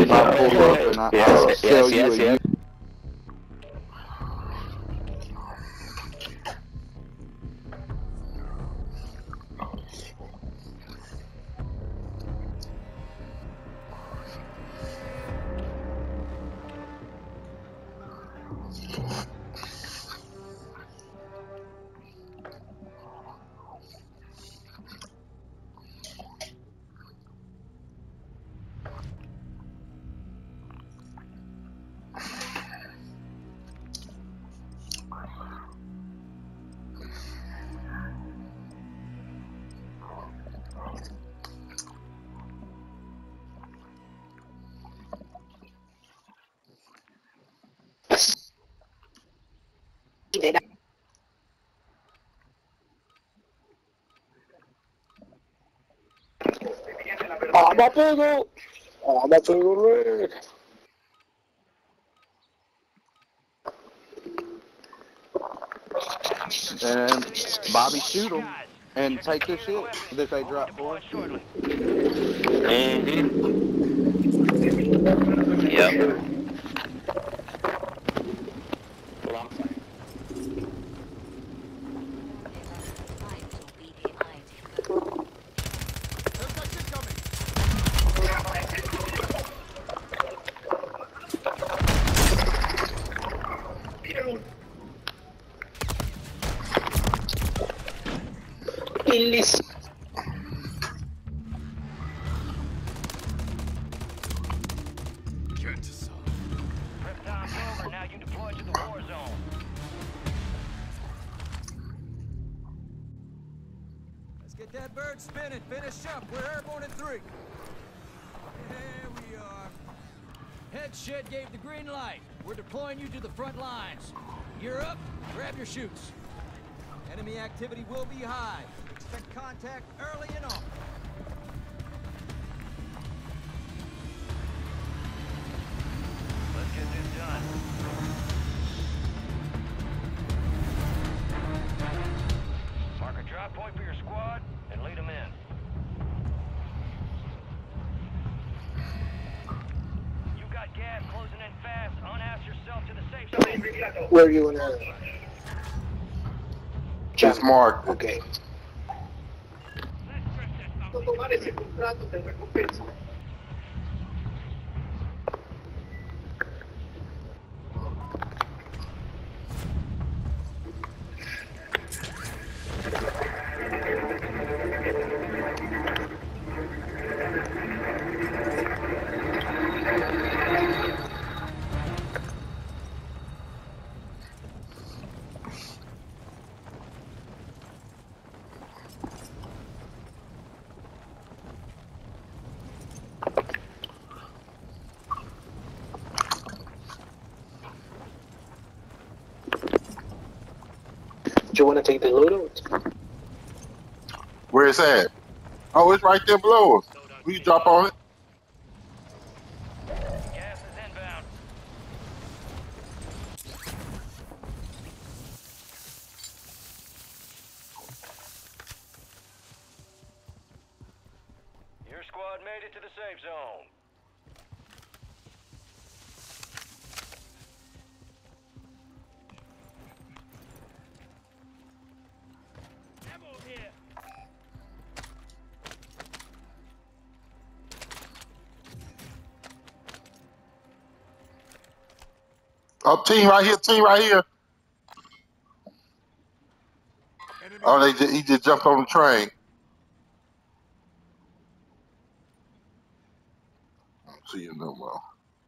I'll pull up and I'll sell you a unit. ¡Ama todo! ¡Ama todo, Red! And Bobby, shoot them and take their shit that they drop for. Yep. Illis. Prep time's over. Now you deploy to the war zone. Let's get that bird spinning. Finish up. We're airborne in 3. There we are. Head shed gave the green light. We're deploying you to the front lines. You're up. Grab your chutes. Enemy activity will be high. Expect contact early and often. Let's get this done. Mark a drop point for your squad and lead them in. You got gas closing in fast. Unass yourself to the safe zone. Where are you in there? Just mark. Okay. Do you want to take the loot? Where it's at? Oh, it's right there below us. We can drop on it. Gas is inbound. Your squad made it to the safe zone. Ammo here. Oh, team right here, team right here. Oh, he just jumped on the train. I don't see you no more.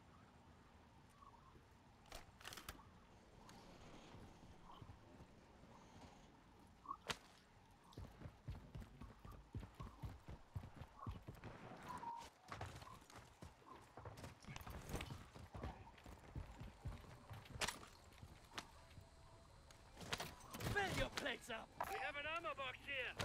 Fill your plates up. We have an ammo box here.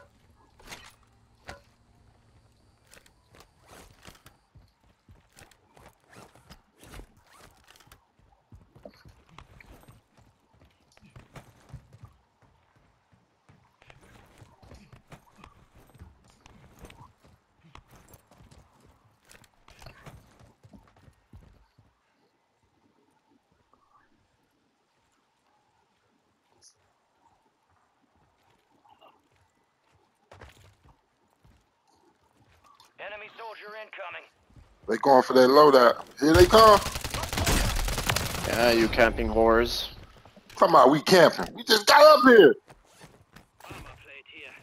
Enemy soldier incoming. They going for that loadout. Here they come. Yeah, you camping whores. Come on, we camping. We just got up here. Armor plate here.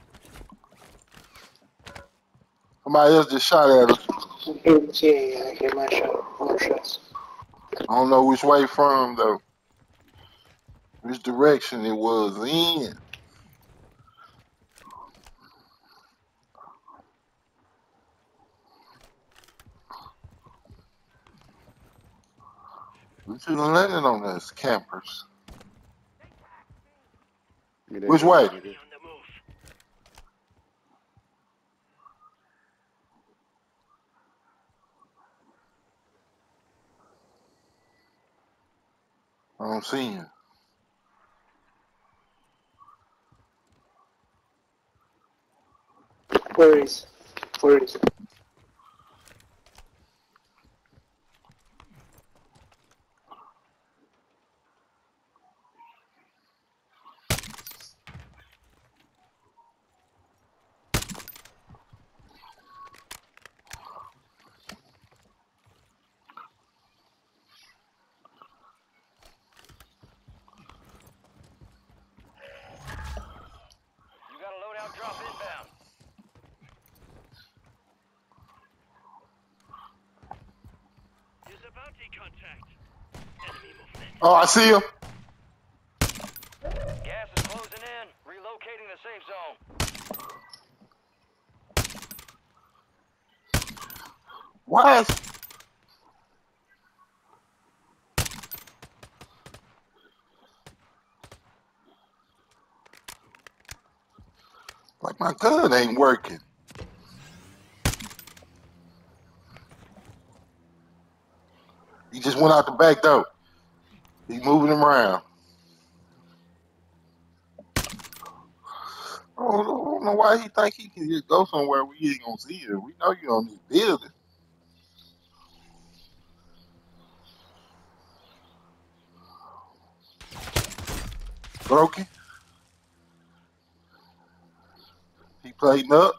Somebody else just shot at us. Yeah, I hear my shot. More shots. I don't know which way from though. Which direction it was in. We should have landed on us, campers. Which way? On the move. I don't see you. Where is? Where is? You got a loadout drop inbound. There's a bounty contact. Enemy movement. Oh, I see him. Gas is closing in. Relocating the safe zone. Why is... Like my gun ain't working. He just went out the back door. He moving him around. I don't know why he think he can just go somewhere we ain't gonna see him. We know you on this building. Broken. He plating up.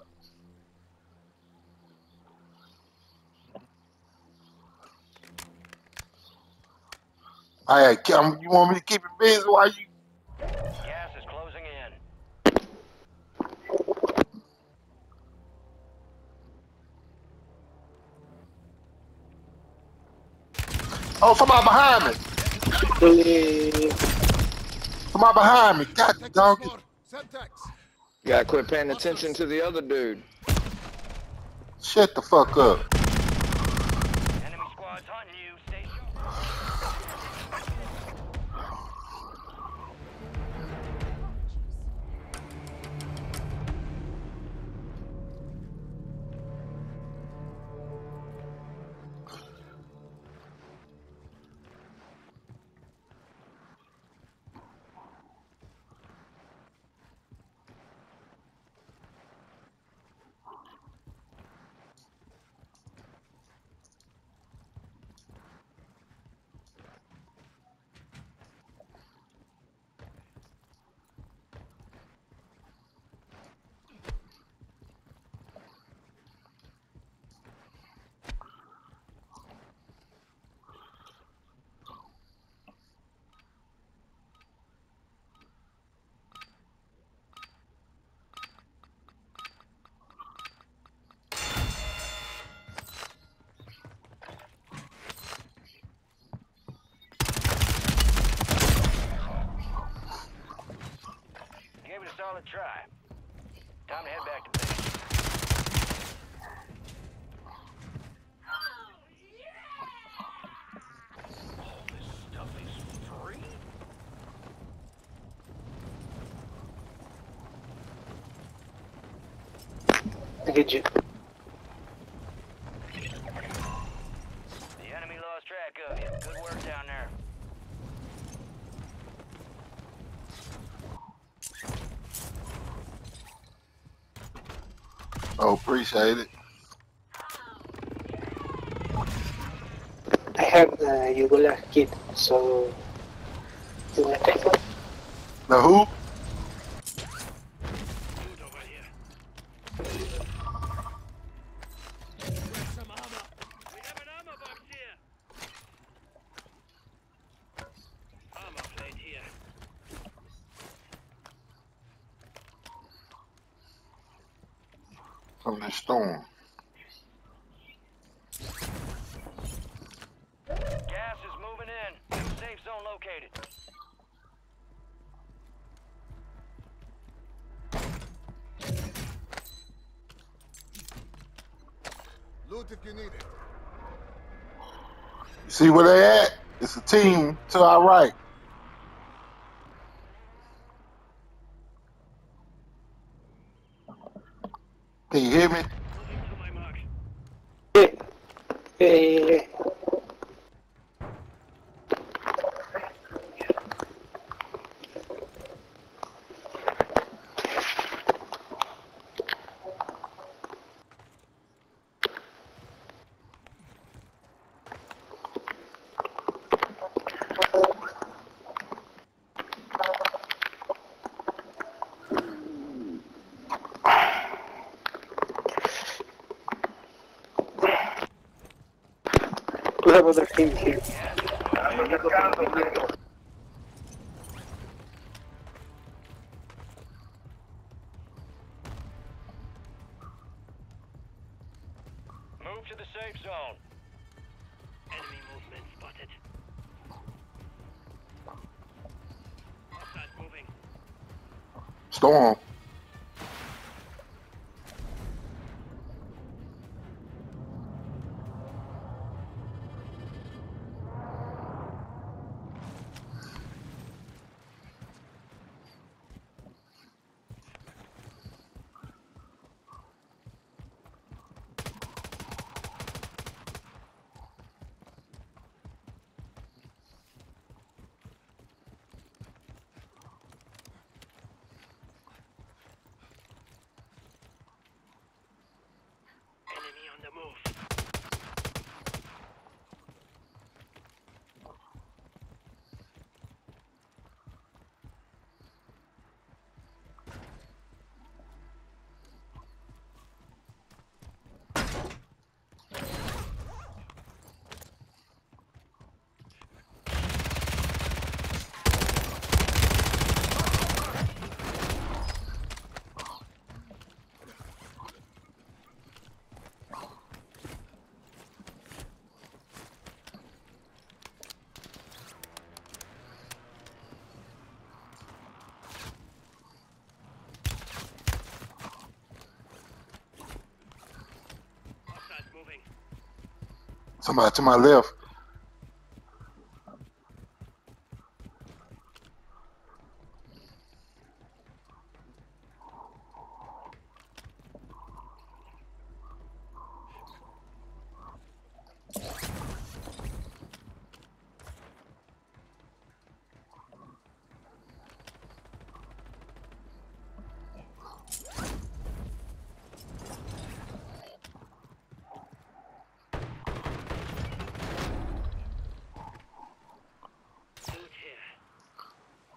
You want me to keep it busy while you... Gas is closing in. Oh, somebody behind me. Really? Somebody behind me. God dog. You gotta quit paying attention to the other dude. Shut the fuck up. Enemy squad's hunting you. Stay sharp. Gave it a solid try. Time to head back to base. All this stuff is free? I get you. The enemy lost track of you. Good work down there. Oh, appreciate it. I have the Yugola kit, so you wanna take one? The who? Dude over here. from the storm. Gas is moving in. New safe zone located. Loot if you need it. You see where they at? It's a team to our right. Can you hear me? Yeah. Yeah. We have other teams here. Move to the safe zone. Enemy movement spotted. Hostiles moving. Storm. Enemy on the move. Hostiles moving. Somebody to my left. Loot here.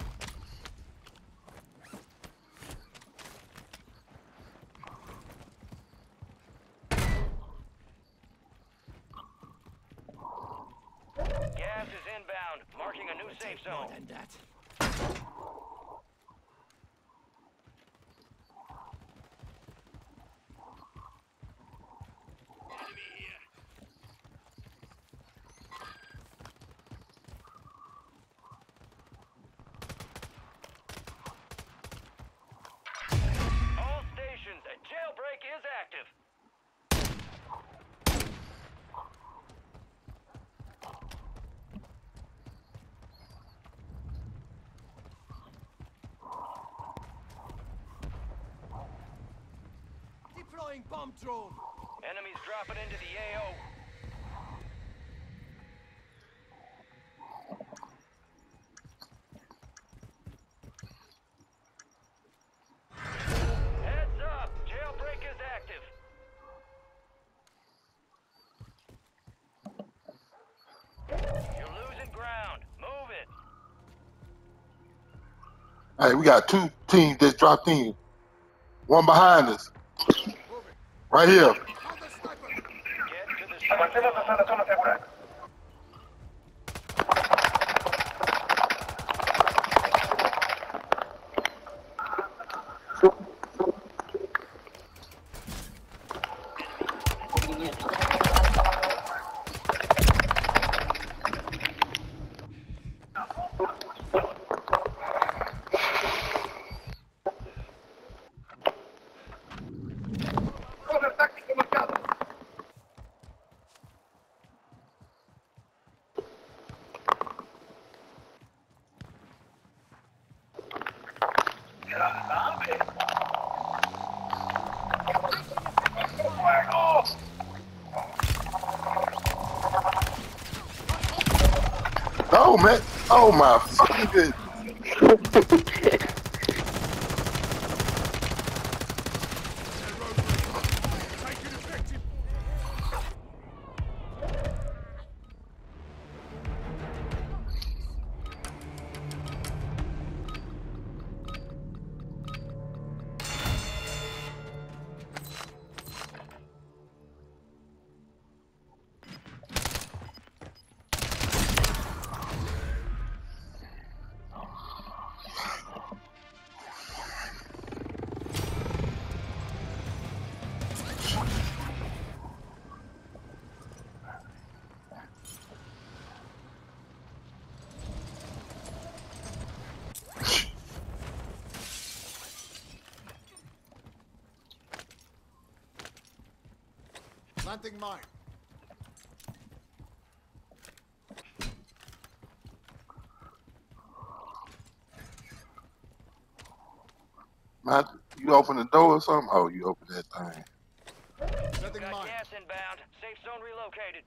Gas is inbound, marking a new safe zone. And that. Enemy here. All stations, a jailbreak is active. Deploying bomb drone. Enemies dropping into the AO. Heads up, jailbreak is active. You're losing ground. Move it. Hey, we got two teams that dropped in. One behind us. Right here. Get to the safe zone. Oh man! Oh my fucking goodness! Planting mine. Matt, you open the door or something? Oh, you open that thing. Setting Got mine. gas inbound. Safe zone relocated.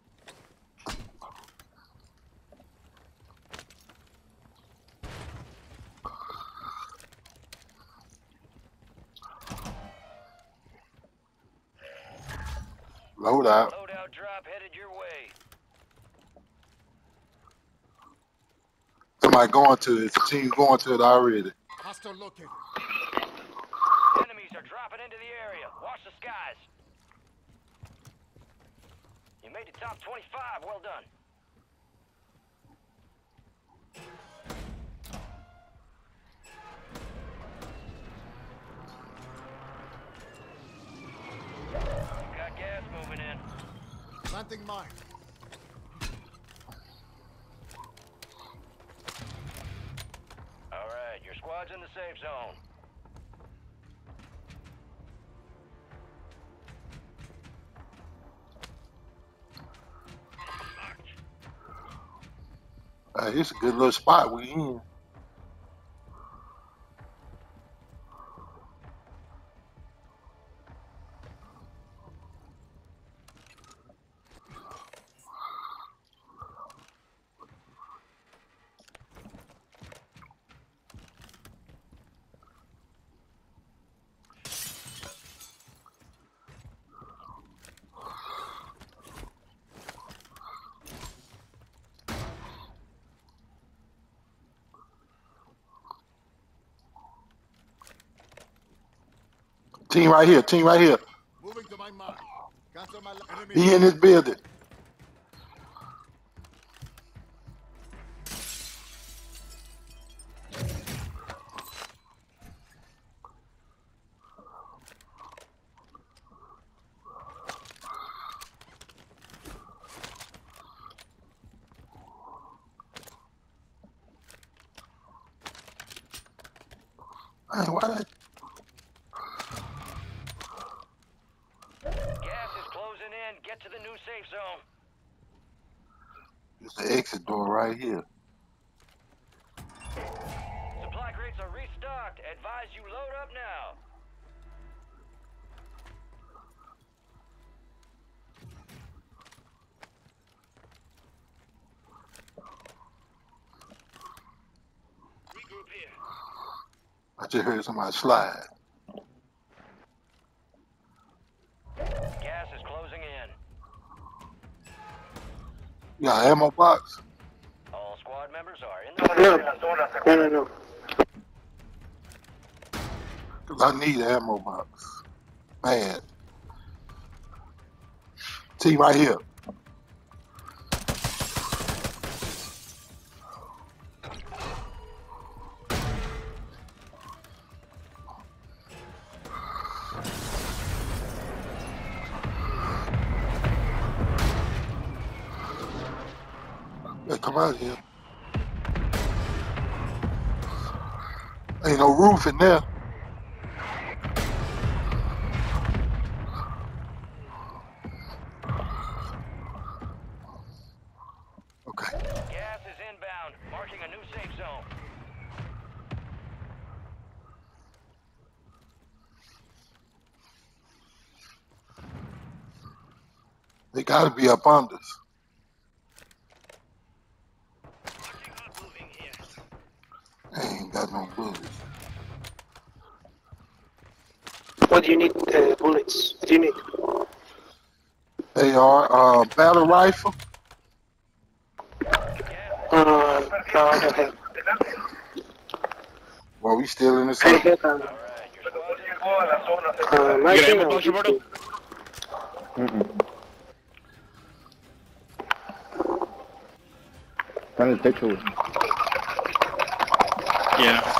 Load out. Loadout drop headed your way. Somebody going to it. It's a team going to it already. Hostile located. Enemies are dropping into the area. Watch the skies. You made the top 25. Well done. Got gas moving in. Planting mine. All right, your squad's in the safe zone. It's a good little spot we in. Team right here. Team right here. Moving to my mark. Cancel my enemy. He in this building. Man, why that? Gas is closing in. Get to the new safe zone. It's the exit door right here. Supply crates are restocked. Advise you load up now. Regroup here. I just heard somebody slide. Gas is closing in. You got an ammo box? All squad members are in the No. Cause I need an ammo box. Man. Team right here. Yeah, come out here. Ain't no roof in there. Okay. Gas is inbound, marking a new safe zone. They gotta be up under us. Not moving here. They ain't got no bullets. What do you need? Bullets. What do you need? They are battle rifle. No, I don't have. Well, we still in the I same. have my You got thing, ammo, I'll Boss give Roberto? you. Trying to take it. Yeah.